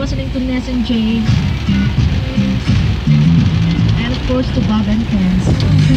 listening to Ness and Jade. And of course to Bob and Ken's.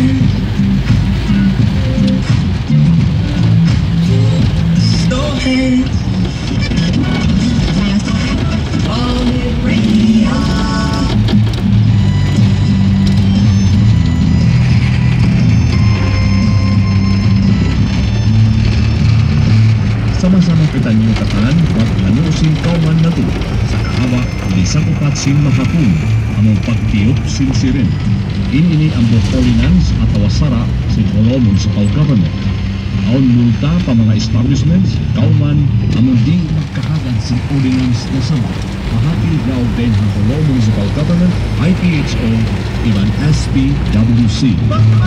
Sama-sama kita nyukatan wag hanusin kauman nato sa kahawa di sakupat sin mahapon among pagtiop sin siren. Ini ang ordinance at awasara sin Colom Municipal Government. Aon multa pa mga establishments kauman among di magkahagad sin ordinance na sama. Mahati daw din ang Colom Municipal Government, IPHO, iban SPWC.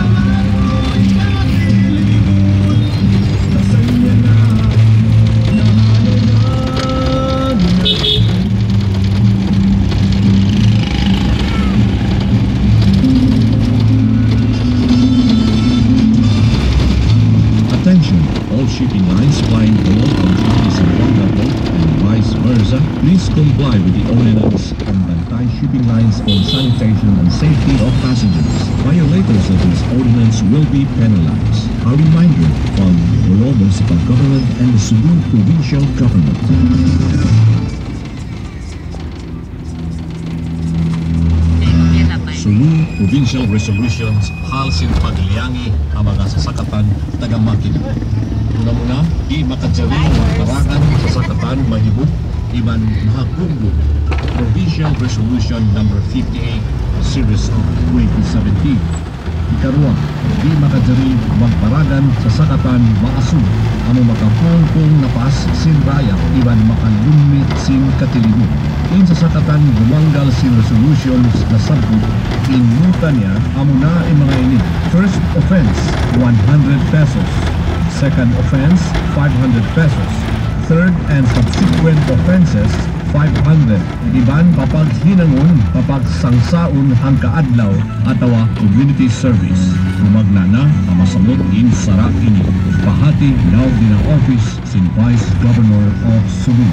All shipping lines flying below countries in Bangladesh and vice versa, please comply with the ordinance on Bantay Shipping Lines on sanitation and safety of passengers. Violators of this ordinance will be penalized. A reminder from the Colom Municipal Government and the Cebu Provincial Government. Cebu Provincial Resolutions halsin pagliangi ang mga sasakatan taga-makina. Una-una, di makadyaring magparangan sa sakatan mahibog iban mahakunggo. Provincial Resolution number 58 Series of 2017. Ikarua, di makadyaring magparagan sa sakatan maasug amo makapungkong napas sin raya iban makalumit sin katilibog. In sa sakatan gumanggal sin resolutions na sabot inuta niya amo na ang mga ini. First offense 100 pesos. Second offense, 500 pesos. Third and subsequent offenses, 500. Iban kapag hinangon, kapag sangsaon ang kaadlaw atawa community service. Umagnana ang masamot in sara ini. Pahati now din ang office sin Vice Governor of Cebu.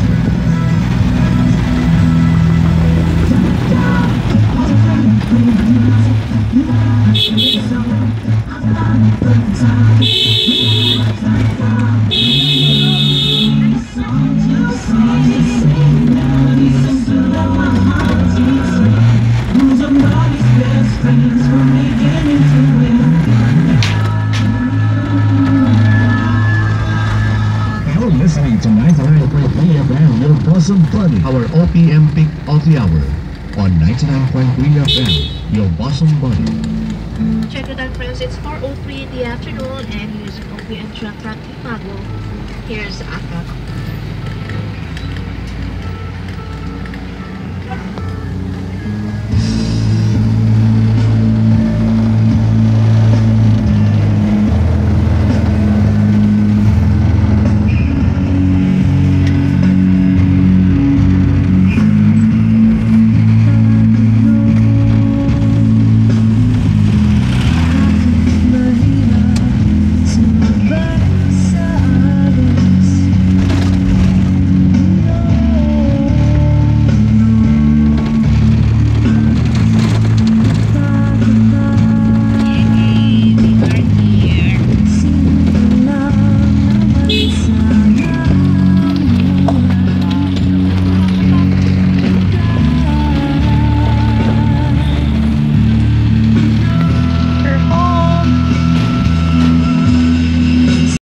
Listening to 99.3 FM, your bosom buddy, our OPM peak of the hour on 99.3 FM, your bosom buddy. Check it out, friends. It's 4:03 in the afternoon, and here's an OPM track from Imago. Here's Akak.